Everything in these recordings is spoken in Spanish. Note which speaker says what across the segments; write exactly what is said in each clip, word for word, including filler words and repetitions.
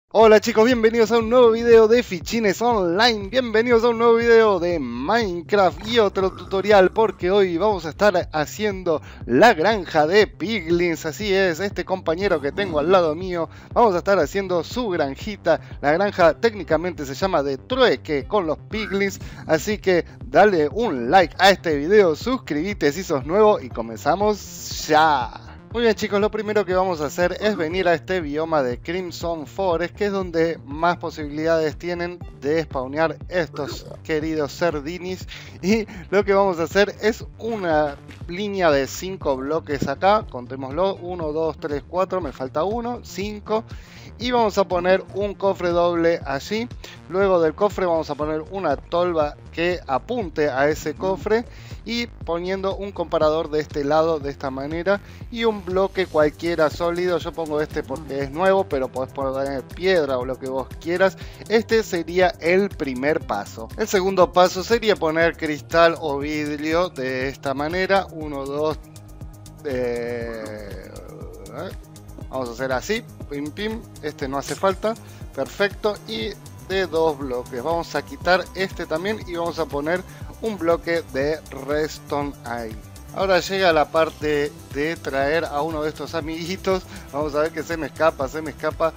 Speaker 1: Hola chicos, bienvenidos a un nuevo video de Fichines Online, bienvenidos a un nuevo video de Minecraft y otro tutorial, porque hoy vamos a estar haciendo la granja de piglins. Así es, este compañero que tengo al lado mío, vamos a estar haciendo su granjita. La granja técnicamente se llama de trueque con los piglins, así que dale un like a este video, suscríbete si sos nuevo y comenzamos ya. Muy bien chicos, lo primero que vamos a hacer es venir a este bioma de Crimson Forest, que es donde más posibilidades tienen de spawnear estos queridos cerdinis. Y lo que vamos a hacer es una línea de cinco bloques acá, contémoslo, uno, dos, tres, cuatro, me falta uno, cinco. Y vamos a poner un cofre doble allí. Luego del cofre vamos a poner una tolva que apunte a ese cofre. Y poniendo un comparador de este lado de esta manera. Y un bloque cualquiera sólido. Yo pongo este porque es nuevo, pero podés poner piedra o lo que vos quieras. Este sería el primer paso. El segundo paso sería poner cristal o vidrio de esta manera. uno, dos... Eh... Vamos a hacer así, pim pim, este no hace falta, perfecto, y de dos bloques. Vamos a quitar este también y vamos a poner un bloque de redstone ahí. Ahora llega la parte de traer a uno de estos amiguitos. Vamos a ver que se me escapa, se me escapa.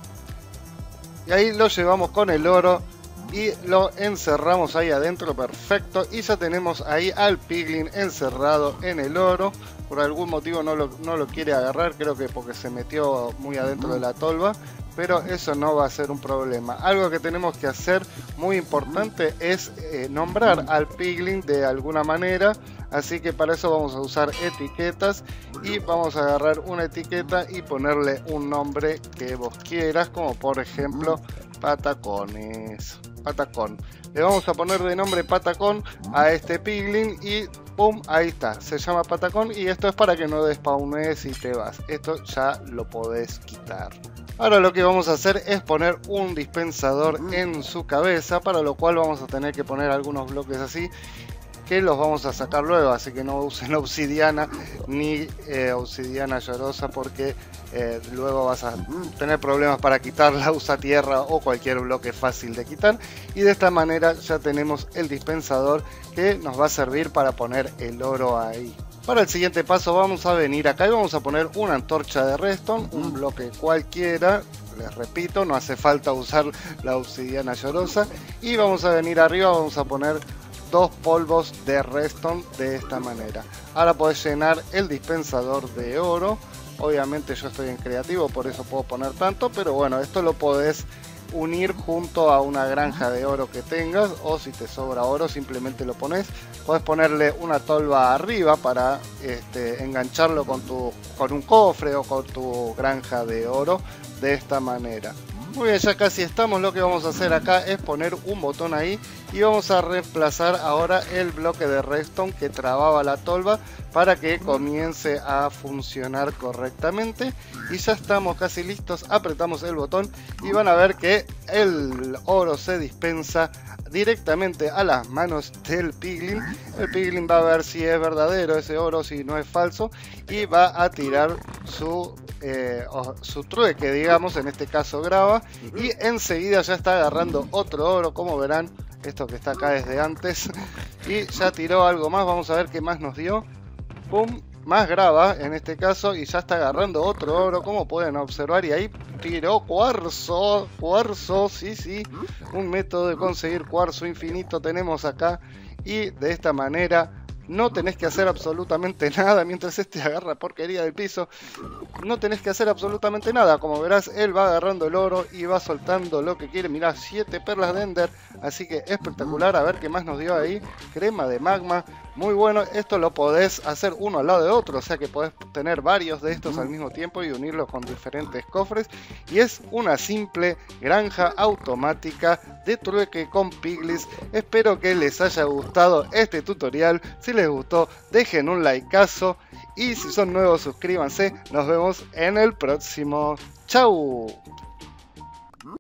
Speaker 1: Y ahí lo llevamos con el oro y lo encerramos ahí adentro, perfecto. Y ya tenemos ahí al piglin encerrado en el oro. Por algún motivo no lo, no lo quiere agarrar, creo que porque se metió muy adentro de la tolva, pero eso no va a ser un problema. Algo que tenemos que hacer muy importante es eh, nombrar al piglin de alguna manera, así que para eso vamos a usar etiquetas y vamos a agarrar una etiqueta y ponerle un nombre que vos quieras, como por ejemplo Patacones. Patacón. Le vamos a poner de nombre Patacón a este piglin y ¡pum! Ahí está, se llama Patacón y esto es para que no despawnes y te vas. Esto ya lo podés quitar. Ahora lo que vamos a hacer es poner un dispensador en su cabeza, para lo cual vamos a tener que poner algunos bloques así, que los vamos a sacar luego, así que no usen obsidiana ni eh, obsidiana llorosa, porque eh, luego vas a tener problemas para quitarla. Usa tierra o cualquier bloque fácil de quitar, y de esta manera ya tenemos el dispensador que nos va a servir para poner el oro ahí. Para el siguiente paso vamos a venir acá y vamos a poner una antorcha de redstone, un bloque cualquiera. Les repito, no hace falta usar la obsidiana llorosa, y vamos a venir arriba, vamos a poner dos polvos de redstone de esta manera. Ahora podés llenar el dispensador de oro. Obviamente yo estoy en creativo, por eso puedo poner tanto, pero bueno, esto lo podés unir junto a una granja de oro que tengas, o si te sobra oro simplemente lo pones. Podés ponerle una tolva arriba para este, engancharlo con, tu, con un cofre o con tu granja de oro de esta manera. Muy bien, ya casi estamos. Lo que vamos a hacer acá es poner un botón ahí y vamos a reemplazar ahora el bloque de redstone que trababa la tolva para que comience a funcionar correctamente. Y ya estamos casi listos, apretamos el botón y van a ver que el oro se dispensa directamente a las manos del piglin. El piglin va a ver si es verdadero ese oro, si no es falso, y va a tirar su Eh, su trueque, digamos, en este caso grava, y enseguida ya está agarrando otro oro, como verán. Esto que está acá desde antes, y ya tiró algo más. Vamos a ver qué más nos dio. Pum, más grava en este caso, y ya está agarrando otro oro, como pueden observar. Y ahí tiró cuarzo, cuarzo, sí, sí, un método de conseguir cuarzo infinito tenemos acá, y de esta manera no tenés que hacer absolutamente nada mientras este agarra porquería del piso. No tenés que hacer absolutamente nada. Como verás, él va agarrando el oro y va soltando lo que quiere. Mirá, siete perlas de ender. Así que espectacular. A ver qué más nos dio ahí. Crema de magma. Muy bueno. Esto lo podés hacer uno al lado de otro. O sea que podés tener varios de estos al mismo tiempo y unirlos con diferentes cofres. Y es una simple granja automática de trueque con piglins. Espero que les haya gustado este tutorial. Si les gustó, dejen un likeazo. Y si son nuevos, suscríbanse. Nos vemos en el próximo. ¡Chau!